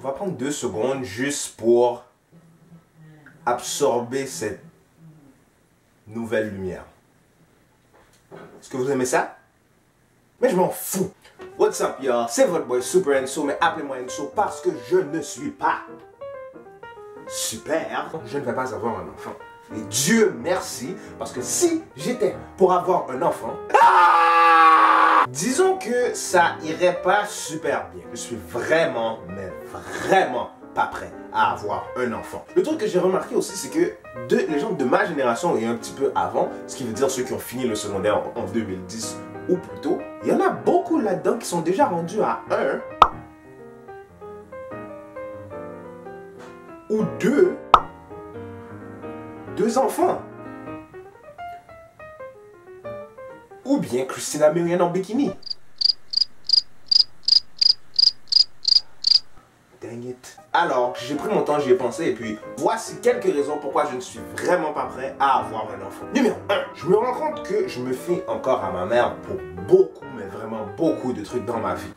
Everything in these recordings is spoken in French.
On va prendre 2 secondes juste pour absorber cette nouvelle lumière. Est-ce que vous aimez ça? Mais je m'en fous. What's up, y'all? C'est votre boy Super Enso, mais appelez-moi Enso parce que je ne suis pas super. Je ne vais pas avoir un enfant. Et Dieu merci, parce que si j'étais pour avoir un enfant, disons que ça irait pas super bien. Je suis vraiment, mais vraiment pas prêt à avoir un enfant. Le truc que j'ai remarqué aussi, c'est que les gens de ma génération et un petit peu avant, ce qui veut dire ceux qui ont fini le secondaire en 2010 ou plus tôt, il y en a beaucoup là-dedans qui sont déjà rendus à 1 ou 2 enfants. Ou bien Christina Milian en bikini. Dang it. Alors, j'ai pris mon temps, j'y ai pensé, et puis voici quelques raisons pourquoi je ne suis vraiment pas prêt à avoir un enfant. Numéro 1, je me rends compte que je me fie encore à ma mère pour beaucoup, mais vraiment beaucoup de trucs dans ma vie.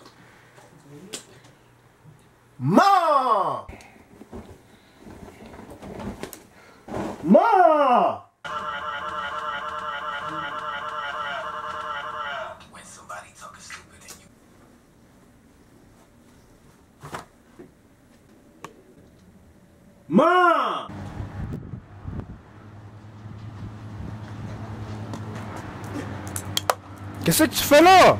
Maman! Maman! Maman! Qu'est-ce que tu fais là?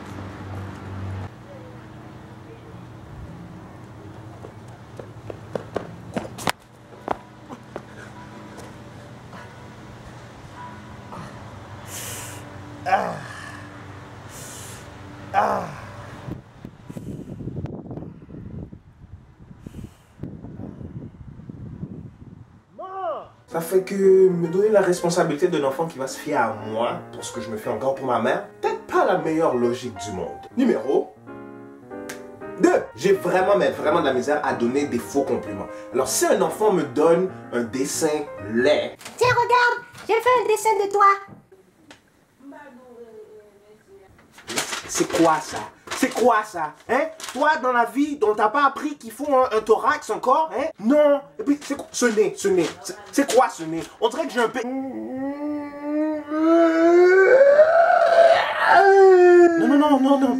Ça fait que me donner la responsabilité d'un enfant qui va se fier à moi pour ce que je me fais encore pour ma mère, peut-être pas la meilleure logique du monde. Numéro 2. J'ai vraiment, mais vraiment de la misère à donner des faux compliments. Alors si un enfant me donne un dessin laid... Tiens, regarde, j'ai fait un dessin de toi. C'est quoi ça? C'est quoi ça? Hein? Toi, dans la vie, on t'a pas appris qu'il faut un thorax encore? Hein? Non! Et puis, c'est quoi? Ce nez, ce nez. C'est quoi ce nez? On dirait que j'ai un peu... Non.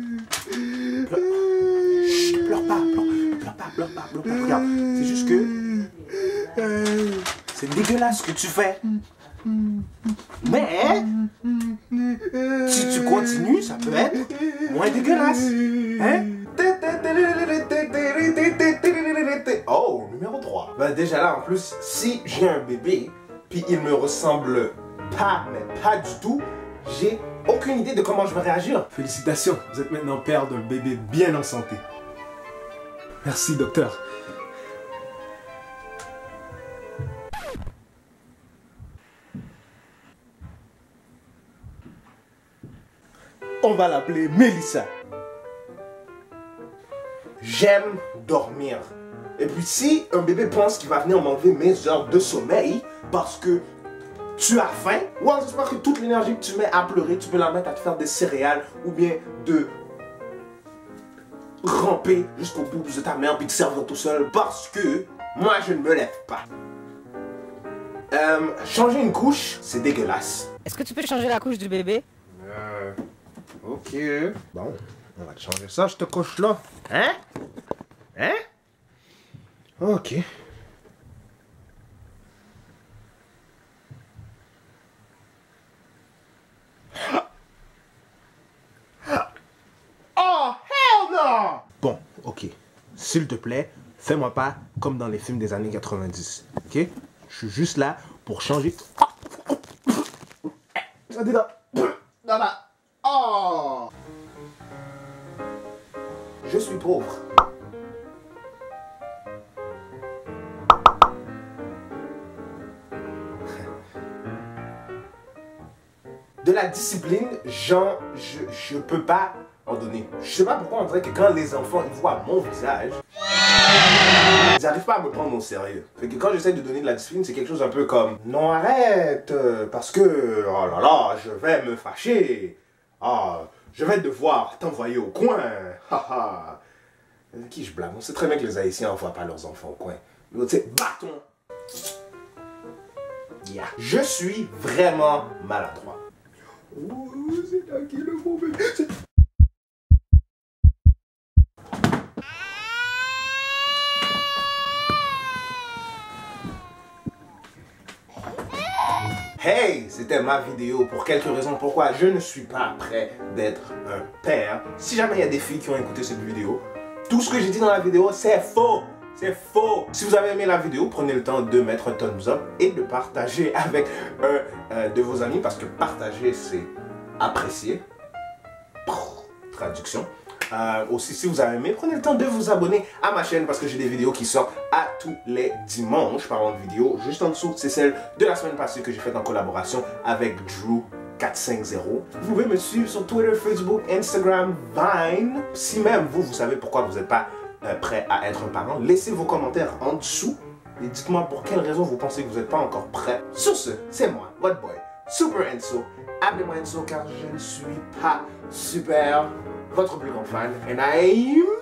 Chut, pleure pas. Regarde, c'est juste que... C'est dégueulasse ce que tu fais. Mais... si tu continues, ça peut être moins dégueulasse. Hein? Oh, numéro 3. Ben déjà là, en plus, si j'ai un bébé, puis il me ressemble pas, mais pas du tout, j'ai aucune idée de comment je vais réagir. Félicitations, vous êtes maintenant père d'un bébé bien en santé. Merci, docteur. On va l'appeler Mélissa. J'aime dormir. Et puis si un bébé pense qu'il va venir m'enlever mes heures de sommeil parce que tu as faim, ou alors j'espère que toute l'énergie que tu mets à pleurer, tu peux la mettre à te faire des céréales ou bien de ramper jusqu'au bout de ta mère puis te servir tout seul parce que moi je ne me lève pas. Changer une couche, c'est dégueulasse. Est-ce que tu peux changer la couche du bébé? Ok. Bon, on va te changer ça, je te couche là. Hein? Hein? Ok. Oh, hell no! Bon, ok. S'il te plaît, fais-moi pas comme dans les films des années 90. Ok? Je suis juste là pour changer. Ça dit là. Oh! Je suis pauvre. De la discipline, genre, je peux pas en donner. Je sais pas pourquoi on dirait que quand les enfants ils voient mon visage, ils n'arrivent pas à me prendre au sérieux. Fait que quand j'essaie de donner de la discipline, c'est quelque chose un peu comme non, arrête, parce que, oh là là, je vais me fâcher. Ah, je vais devoir t'envoyer au coin. Haha. Qui je blâme? On sait très bien que les Haïtiens n'envoient pas leurs enfants au coin. L'autre, c'est bâton. Yeah. Je suis vraiment maladroit. Oh, c'est à qui le mauvais? Hey, c'était ma vidéo pour quelques raisons pourquoi je ne suis pas prêt d'être un père. Si jamais il y a des filles qui ont écouté cette vidéo, tout ce que j'ai dit dans la vidéo, c'est faux. C'est faux. Si vous avez aimé la vidéo, prenez le temps de mettre un thumbs up et de partager avec un de vos amis parce que partager, c'est apprécier. Traduction. Aussi, si vous avez aimé, prenez le temps de vous abonner à ma chaîne parce que j'ai des vidéos qui sortent à tous les dimanches. Parlant de vidéos, juste en dessous, c'est celle de la semaine passée que j'ai faite en collaboration avec Drew450. Vous pouvez me suivre sur Twitter, Facebook, Instagram, Vine. Si même vous savez pourquoi vous n'êtes pas prêt à être un parent, laissez vos commentaires en dessous et dites-moi pour quelle raison vous pensez que vous n'êtes pas encore prêt. Sur ce, c'est moi, votre boy, Super Enso. Appelez-moi Enso car je ne suis pas super. Votre plus grand fan, and I'm